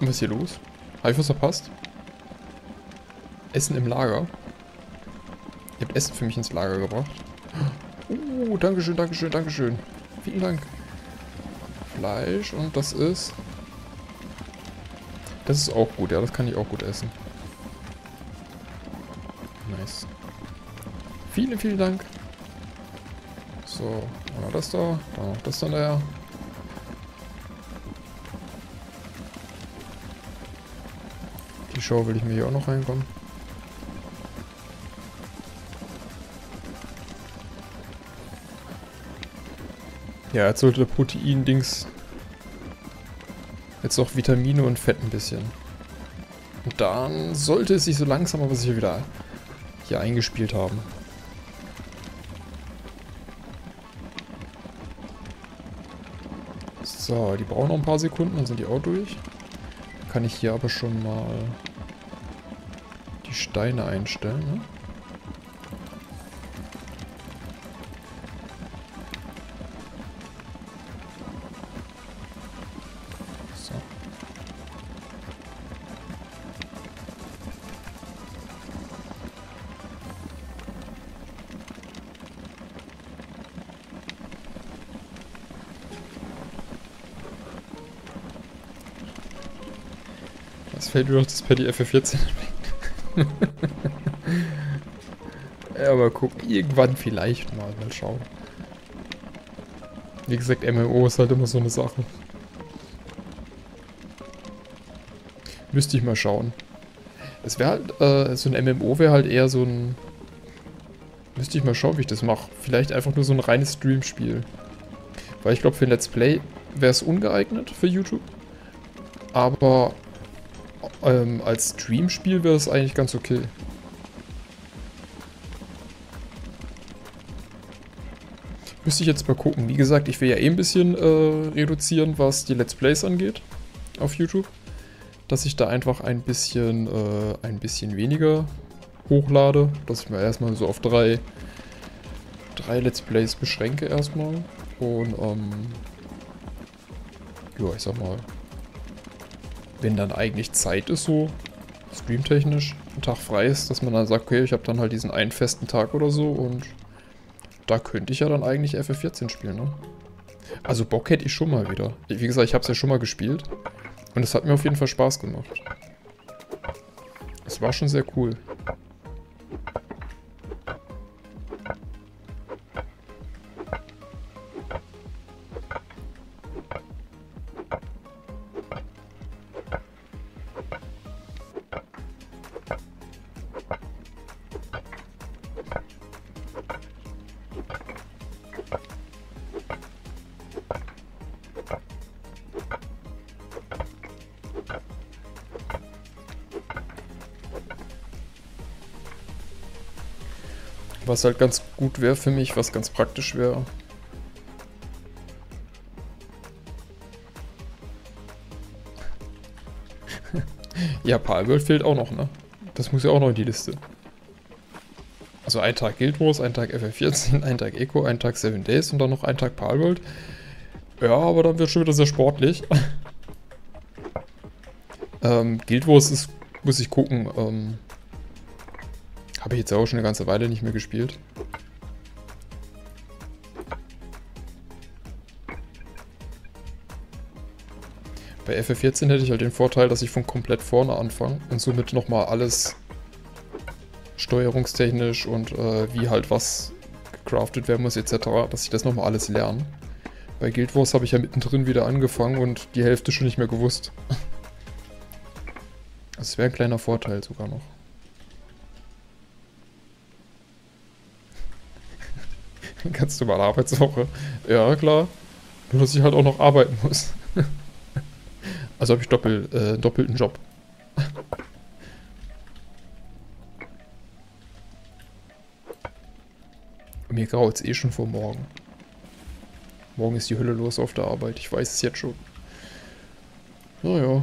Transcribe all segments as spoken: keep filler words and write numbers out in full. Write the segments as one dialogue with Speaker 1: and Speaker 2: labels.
Speaker 1: was ist hier los? Habe ich was verpasst? Essen im Lager. Ihr habt Essen für mich ins Lager gebracht. Oh, dankeschön, dankeschön, dankeschön. Vielen Dank. Fleisch und das ist... Das ist auch gut, ja, das kann ich auch gut essen. Nice. Vielen, vielen Dank. So, dann noch das da, dann noch das dann da. Die Show will ich mir hier auch noch reinkommen. Ja, jetzt sollte der Protein-Dings jetzt auch Vitamine und Fett ein bisschen. Und dann sollte es sich so langsam aber sicher wieder hier eingespielt haben. So, die brauchen noch ein paar Sekunden, dann sind die auch durch. Dann kann ich hier aber schon mal die Steine einstellen, ne? So. Es fällt mir doch das Paddy F F vierzehn weg. Ja, aber guck, irgendwann vielleicht mal, mal schauen. Wie gesagt, M M O ist halt immer so eine Sache. Müsste ich mal schauen. Es wäre halt, äh, so ein M M O wäre halt eher so ein... Müsste ich mal schauen, wie ich das mache. Vielleicht einfach nur so ein reines Stream-Spiel. Weil ich glaube, für ein Let's Play wäre es ungeeignet für YouTube. Aber ähm, als Stream-Spiel wäre es eigentlich ganz okay. Müsste ich jetzt mal gucken. Wie gesagt, ich will ja eh ein bisschen äh, reduzieren, was die Let's Plays angeht auf YouTube. Dass ich da einfach ein bisschen, äh, ein bisschen weniger hochlade. Dass ich mir erstmal so auf drei, drei Let's Plays beschränke erstmal. Und, ähm, ja, ich sag mal, wenn dann eigentlich Zeit ist, so streamtechnisch, ein Tag frei ist, dass man dann sagt, okay, ich habe dann halt diesen einen festen Tag oder so und da könnte ich ja dann eigentlich F F vierzehn spielen, ne? Also Bock hätte ich schon mal wieder. Wie gesagt, ich habe es ja schon mal gespielt und es hat mir auf jeden Fall Spaß gemacht. Es war schon sehr cool. Was halt ganz gut wäre für mich, was ganz praktisch wäre. Ja, Palworld fehlt auch noch, ne? Das muss ja auch noch in die Liste. Also ein Tag Guild Wars, ein Tag F F vierzehn, ein Tag Eco, ein Tag Seven Days und dann noch ein Tag Palworld. Ja, aber dann wird schon wieder sehr sportlich. ähm, Guild Wars ist, muss ich gucken, ähm... habe ich jetzt auch schon eine ganze Weile nicht mehr gespielt. Bei F F vierzehn hätte ich halt den Vorteil, dass ich von komplett vorne anfange und somit nochmal alles steuerungstechnisch und äh, wie halt was gecraftet werden muss et cetera, dass ich das nochmal alles lerne. Bei Guild Wars habe ich ja mittendrin wieder angefangen und die Hälfte schon nicht mehr gewusst. Das wäre ein kleiner Vorteil sogar noch. Ganz normale Arbeitswoche. Ja, klar. Nur, dass ich halt auch noch arbeiten muss. Also habe ich doppel, äh, doppelten Job. Mir graut es eh schon vor morgen. Morgen ist die Hölle los auf der Arbeit. Ich weiß es jetzt schon. Naja.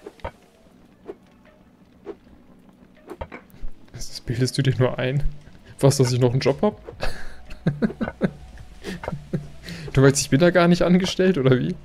Speaker 1: Das bildest du dir nur ein. Was, dass ich noch einen Job habe? Du weißt, ich bin da gar nicht angestellt, oder wie?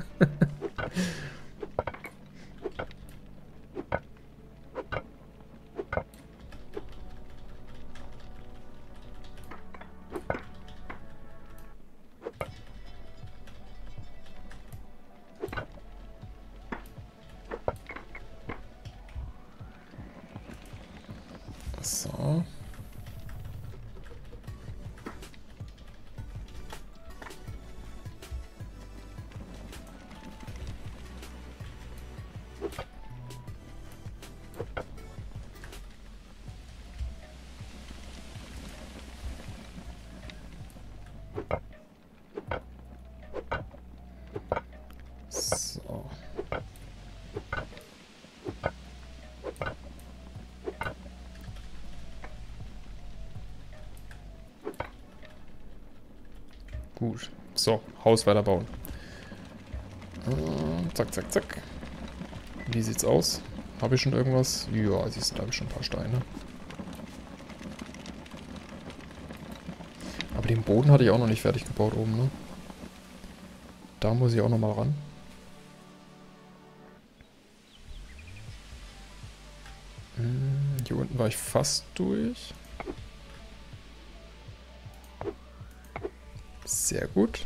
Speaker 1: So. So. Gut. So, Haus weiterbauen. Äh, zack, zack, zack. Wie sieht's aus? Habe ich schon irgendwas? Ja, siehst du, da habe ich schon ein paar Steine. Aber den Boden hatte ich auch noch nicht fertig gebaut oben, ne? Da muss ich auch noch mal ran. Hm, hier unten war ich fast durch. Sehr gut.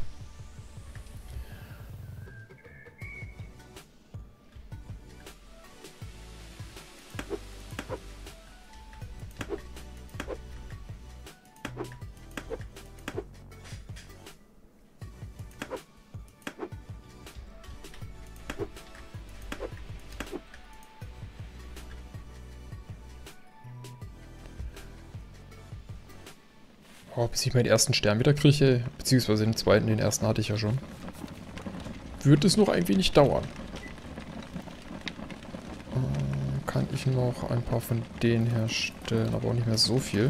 Speaker 1: Oh, bis ich meinen ersten Stern wieder kriege, beziehungsweise den zweiten, den ersten hatte ich ja schon, wird es noch ein wenig dauern. Äh, kann ich noch ein paar von denen herstellen, aber auch nicht mehr so viel.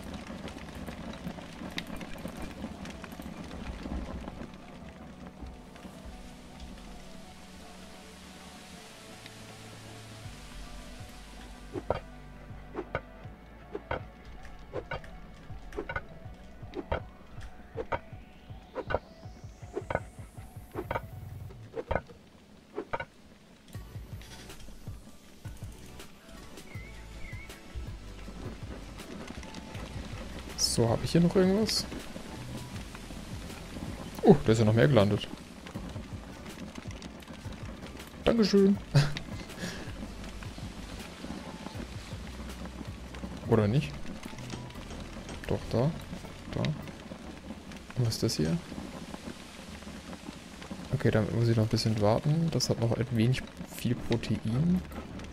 Speaker 1: So, habe ich hier noch irgendwas? Oh, da ist ja noch mehr gelandet. Dankeschön. Oder nicht? Doch, da. Da. Und was ist das hier? Okay, damit muss ich noch ein bisschen warten. Das hat noch ein wenig viel Protein.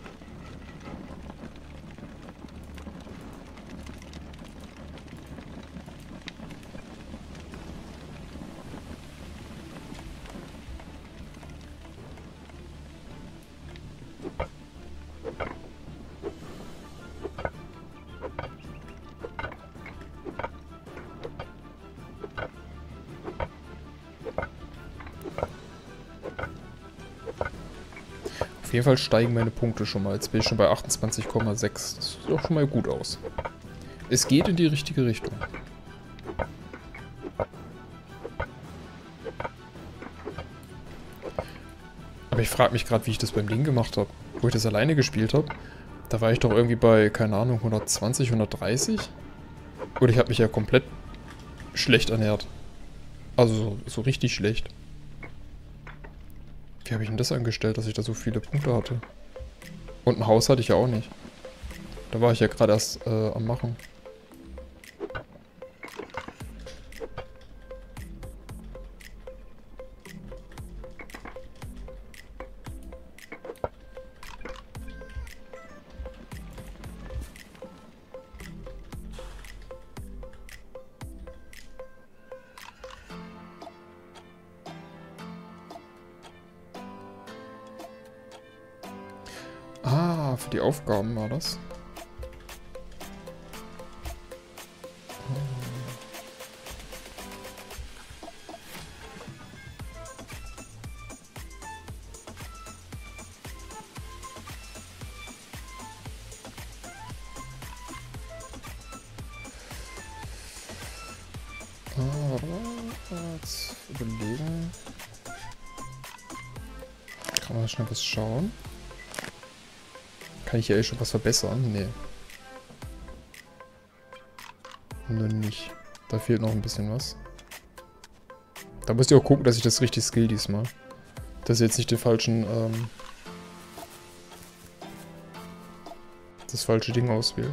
Speaker 1: Auf jeden Fall steigen meine Punkte schon mal. Jetzt bin ich schon bei achtundzwanzig Komma sechs. Das sieht doch schon mal gut aus. Es geht in die richtige Richtung. Aber ich frage mich gerade, wie ich das beim Ding gemacht habe. Wo ich das alleine gespielt habe. Da war ich doch irgendwie bei, keine Ahnung, hundertzwanzig, hundertdreißig. Oder ich habe mich ja komplett schlecht ernährt. Also so, so richtig schlecht. Wie habe ich denn das angestellt, dass ich da so viele Punkte hatte? Und ein Haus hatte ich ja auch nicht. Da war ich ja gerade erst äh, am Machen. Ah, für die Aufgaben war das. Jetzt überlegen. Kann man schnell was schauen? Kann ich hier schon was verbessern? Nee. Nur nicht. Da fehlt noch ein bisschen was. Da müsst ihr auch gucken, dass ich das richtig skill diesmal. Dass ich jetzt nicht den falschen, ähm, das falsche Ding auswähle.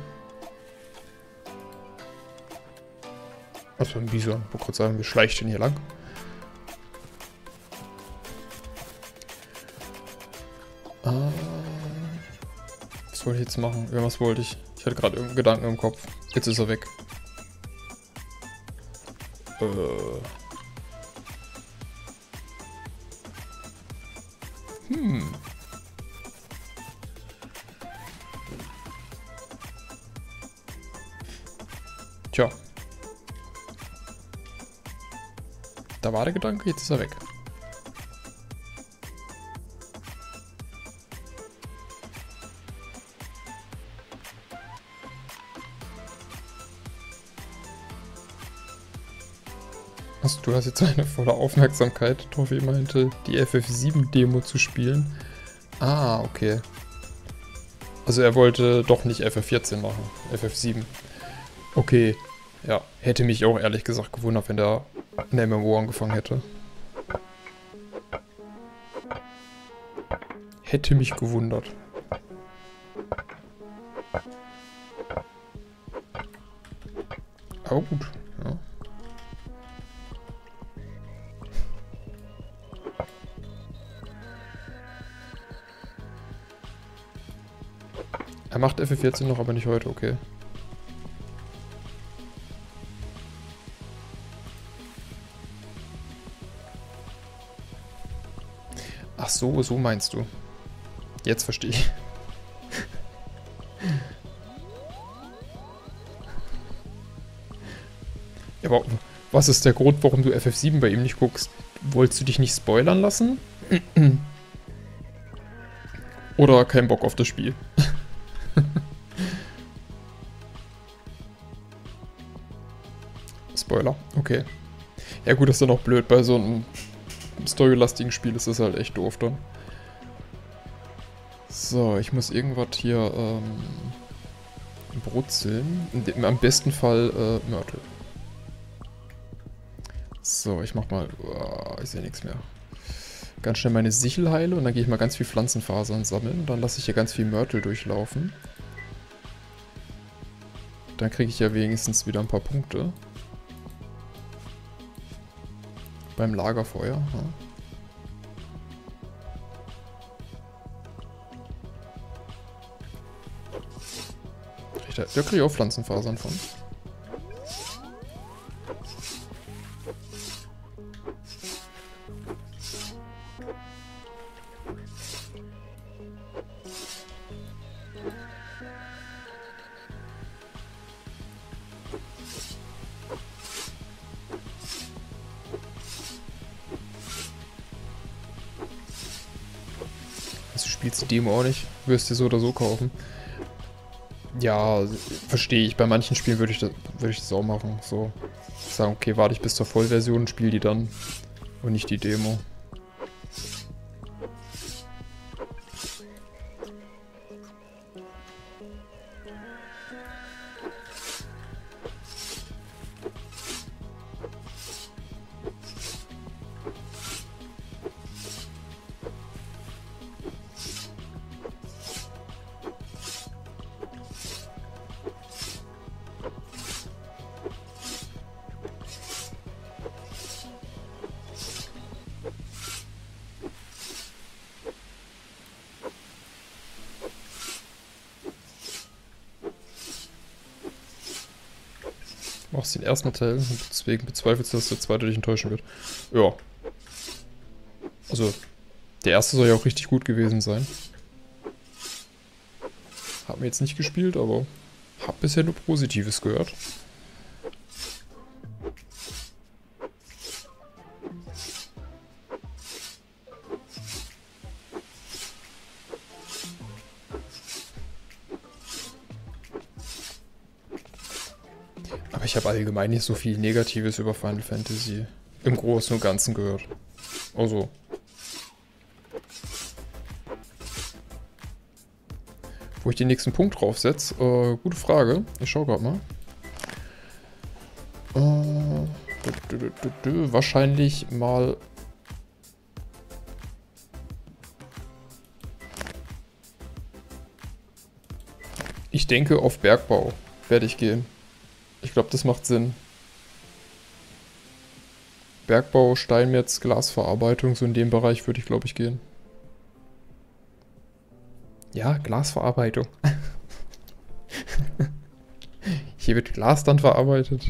Speaker 1: Was für ein Bison? Ich wollte kurz sagen, wir schleicht denn hier lang. Ah, was wollte ich jetzt machen? Irgendwas wollte ich. Ich hatte gerade irgendeinen Gedanken im Kopf. Jetzt ist er weg. Äh. Hm. Tja. Da war der Gedanke, jetzt ist er weg. Also, du hast jetzt eine volle Aufmerksamkeit. Toffi meinte, die F F sieben Demo zu spielen. Ah, okay. Also er wollte doch nicht F F vierzehn machen, F F sieben. Okay, ja. Hätte mich auch ehrlich gesagt gewundert, wenn der ein M M O angefangen hätte. Hätte mich gewundert. Aber gut, ja. Er macht F F vierzehn noch, aber nicht heute, okay. Ach so, so meinst du. Jetzt verstehe ich. Ja, aber was ist der Grund, warum du F F sieben bei ihm nicht guckst? Wolltest du dich nicht spoilern lassen? Oder kein Bock auf das Spiel? Spoiler, okay. Ja gut, das ist dann auch blöd. Bei so einem storylastigen Spiel ist das halt echt doof dann. So, ich muss irgendwas hier ähm, brutzeln. Am besten Fall äh, Mörtel. So, ich mach mal... Oh, ich sehe nichts mehr. Ganz schnell meine Sichel heile und dann gehe ich mal ganz viel Pflanzenfasern sammeln. Dann lasse ich hier ganz viel Mörtel durchlaufen. Dann kriege ich ja wenigstens wieder ein paar Punkte. Beim Lagerfeuer. Ja. Da, da kriege ich auch Pflanzenfasern von. Also du spielst die Demo auch nicht, wirst dir so oder so kaufen. Ja, verstehe ich. Bei manchen Spielen würde ich, das, würde ich das auch machen. So sagen, okay, warte ich bis zur Vollversion, spiele die dann und nicht die Demo. Du machst den ersten Teil, deswegen bezweifelst du, dass der zweite dich enttäuschen wird. Ja. Also, der erste soll ja auch richtig gut gewesen sein. Hab mir jetzt nicht gespielt, aber hab bisher nur Positives gehört. Aber ich habe allgemein nicht so viel Negatives über Final Fantasy im Großen und Ganzen gehört. Also. Wo ich den nächsten Punkt draufsetze? Äh, gute Frage. Ich schau gerade mal. Äh, dü, dü, dü, dü, wahrscheinlich mal... Ich denke, auf Bergbau werde ich gehen. Ich glaube, das macht Sinn. Bergbau, Steinmetz, Glasverarbeitung, so in dem Bereich würde ich, glaube ich, gehen. Ja, Glasverarbeitung. Hier wird Glas dann verarbeitet.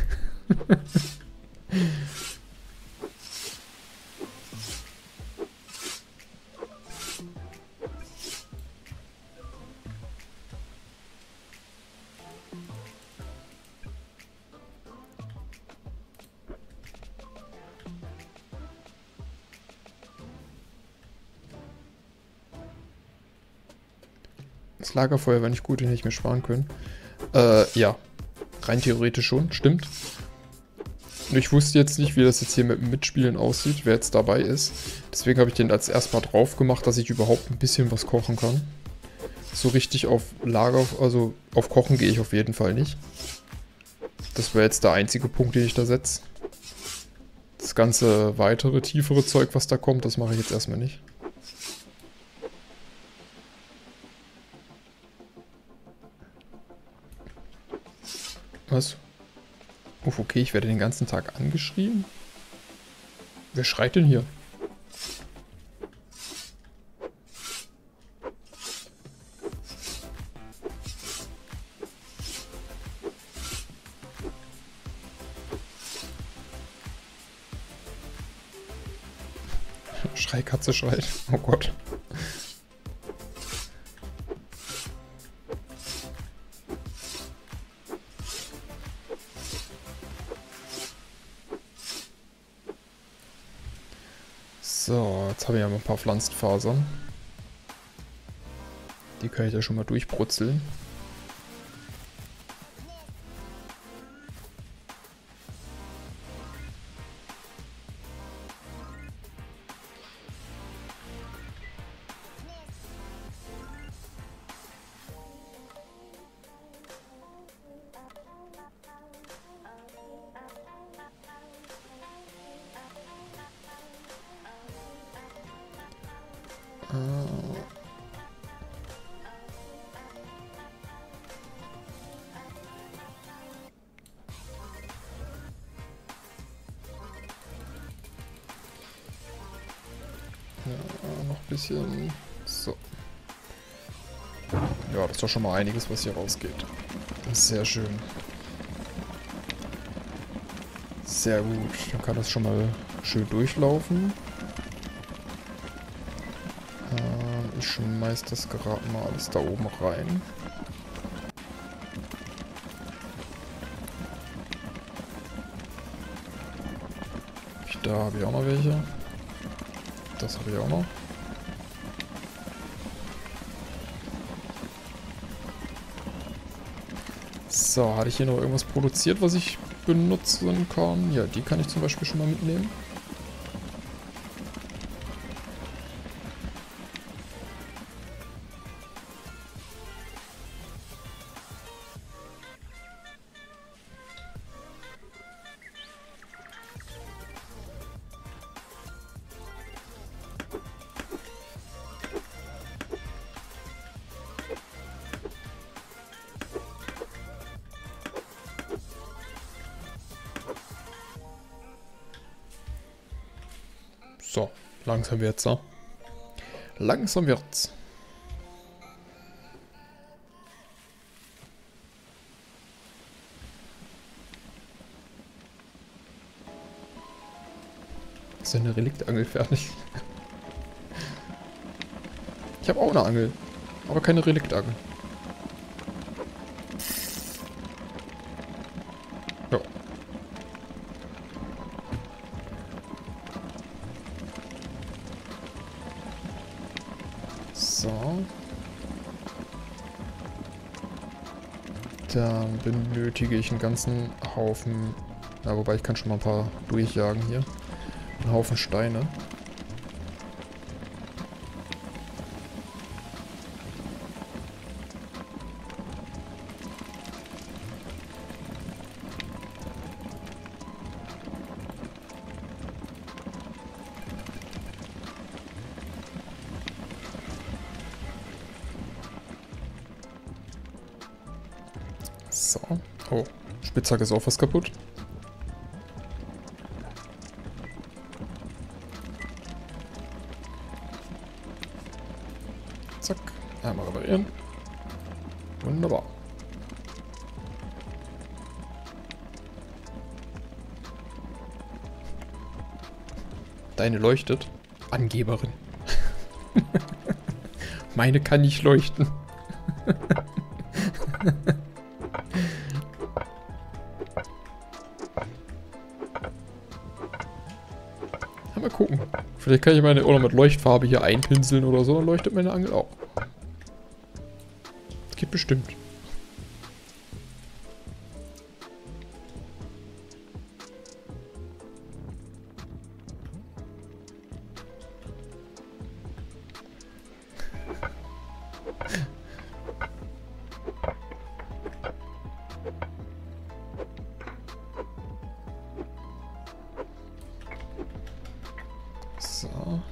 Speaker 1: Das Lagerfeuer war nicht gut, den hätte ich mir sparen können. Äh, ja. Rein theoretisch schon, stimmt. Nur ich wusste jetzt nicht, wie das jetzt hier mit dem Mitspielen aussieht, wer jetzt dabei ist. Deswegen habe ich den als erstmal drauf gemacht, dass ich überhaupt ein bisschen was kochen kann. So richtig auf Lager, also auf Kochen gehe ich auf jeden Fall nicht. Das wäre jetzt der einzige Punkt, den ich da setze. Das ganze weitere, tiefere Zeug, was da kommt, das mache ich jetzt erstmal nicht. Was? Uff, okay, ich werde den ganzen Tag angeschrien. Wer schreit denn hier? Schreikatze schreit. Oh Gott. So, jetzt habe ich ja mal ein paar Pflanzenfasern. Die kann ich da schon mal durchbrutzeln. Ja, noch ein bisschen. So. Ja, das ist doch schon mal einiges, was hier rausgeht. Das ist sehr schön. Sehr gut. Dann kann das schon mal schön durchlaufen. Äh, ich schmeiß das gerade mal alles da oben rein. Da habe ich auch noch welche. Das habe ich auch noch. So, hatte ich hier noch irgendwas produziert, was ich benutzen kann? Ja, die kann ich zum Beispiel schon mal mitnehmen. So, langsam wird's, ne? Langsam wird's. Ist ja eine Reliktangel fertig. Ich habe auch eine Angel, aber keine Reliktangel. Ja. So. Dann benötige ich einen ganzen Haufen... Ja, wobei ich kann schon mal ein paar durchjagen hier. Einen Haufen Steine. So. Oh, Spitzhacke ist auch was kaputt. Zack. Einmal reparieren. Wunderbar. Deine leuchtet. Angeberin. Meine kann nicht leuchten. Mal gucken. Vielleicht kann ich meine oder mit Leuchtfarbe hier einpinseln oder so, dann leuchtet meine Angel auch. Das geht bestimmt. So.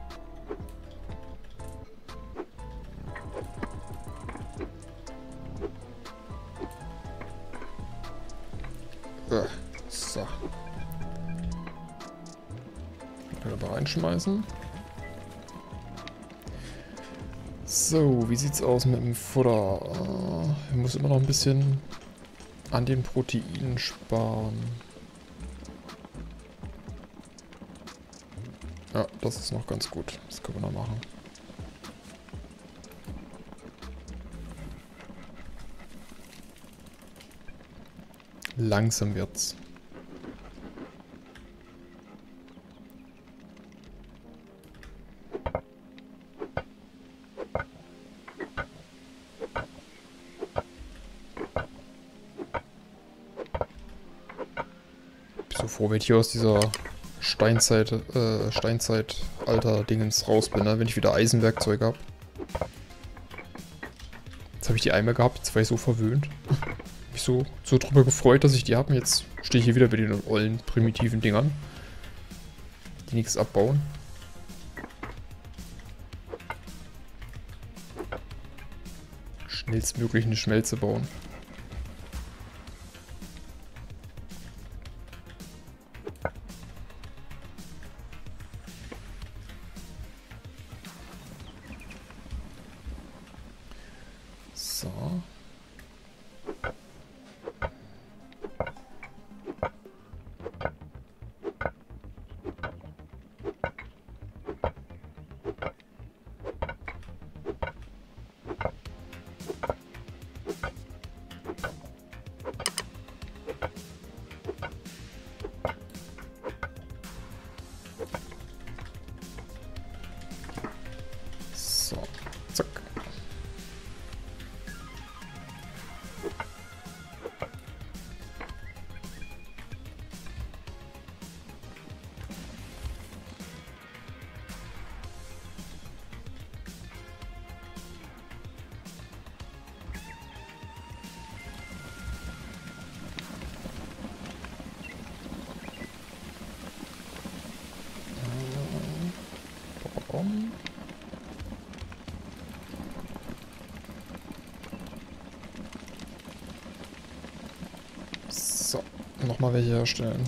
Speaker 1: Äh, so. Können wir reinschmeißen. So, wie sieht's aus mit dem Futter? Ich muss immer noch ein bisschen an den Proteinen sparen. Ja, das ist noch ganz gut. Das können wir noch machen. Langsam wird's. Ich bin so froh, wenn ich hier aus dieser Steinzeit, äh, Steinzeit-Alter-Dingens raus bin, ne? Wenn ich wieder Eisenwerkzeug habe. Jetzt habe ich die einmal gehabt, jetzt war ich so verwöhnt. Mich so, so drüber gefreut, dass ich die habe. Jetzt stehe ich hier wieder bei den ollen, primitiven Dingern. Die nichts abbauen. Schnellstmöglich eine Schmelze bauen. So. So, zack. Bom. So, nochmal welche herstellen.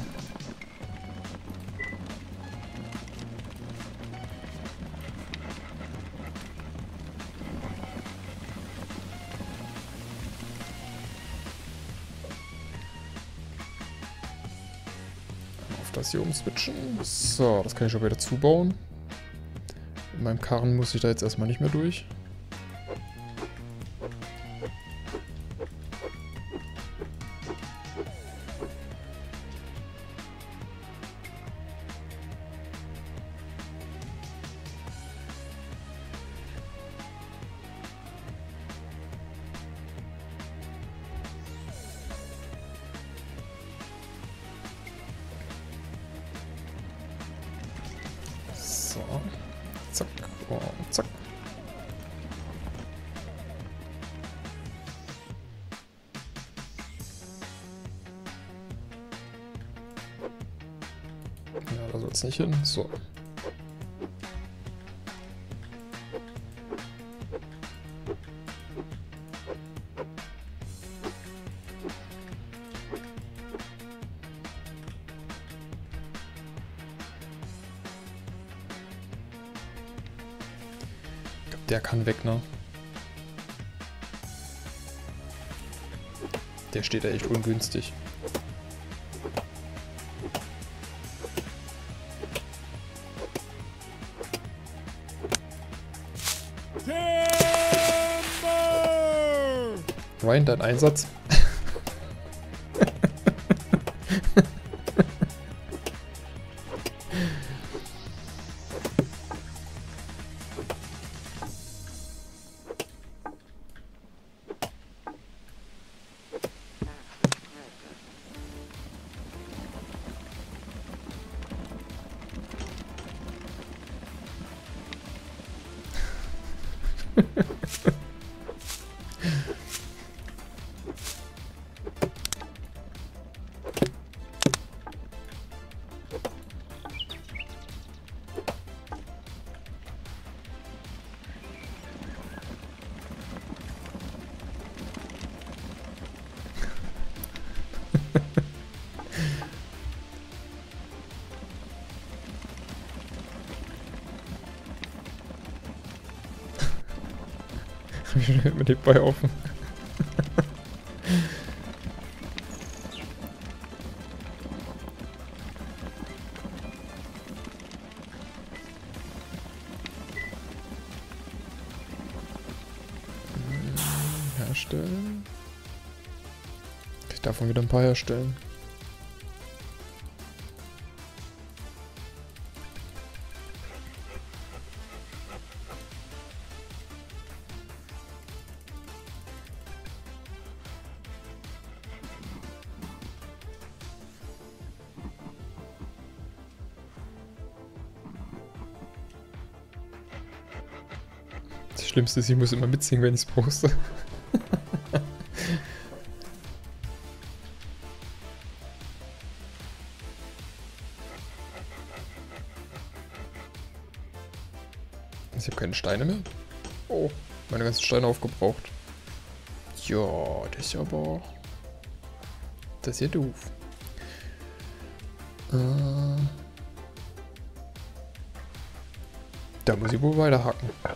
Speaker 1: Auf das hier umswitchen. So, das kann ich schon wieder zubauen. In meinem Karren muss ich da jetzt erstmal nicht mehr durch. jetzt nicht hin. So. Ich glaube, der kann weg, ne? Der steht da echt ungünstig. Ryan, dein Einsatz. Mit dem Ball offen. Herstellen. Ich darf davon wieder ein paar herstellen. Das Schlimmste ist, ich muss immer mitsingen, wenn ich es poste. Ich habe keine Steine mehr. Oh, meine ganzen Steine aufgebraucht. Ja, das ist aber... Das ist ja doof. Äh, da muss ich wohl weiter hacken.